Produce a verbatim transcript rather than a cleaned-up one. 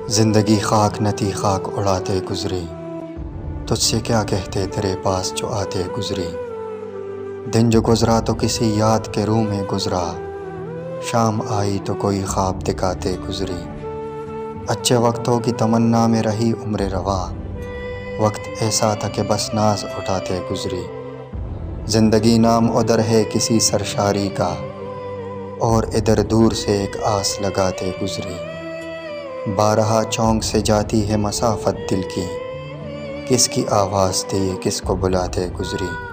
जिंदगी खाक नती खाक उड़ाते गुजरी, तुझसे क्या कहते तेरे पास जो आते गुजरी। दिन जो गुजरा तो किसी याद के रूह में गुजरा, शाम आई तो कोई ख्वाब दिखाते गुजरी। अच्छे वक्तों की तमन्ना में रही उम्र रवा, वक्त ऐसा था कि बस नाज उठाते गुजरी। ज़िंदगी नाम उधर है किसी सरशारी का, और इधर दूर से एक आस लगाते गुजरी। बारहा चौंक से जाती है मसाफत दिल की, किसकी आवाज़ थी किसको बुलाते गुजरी।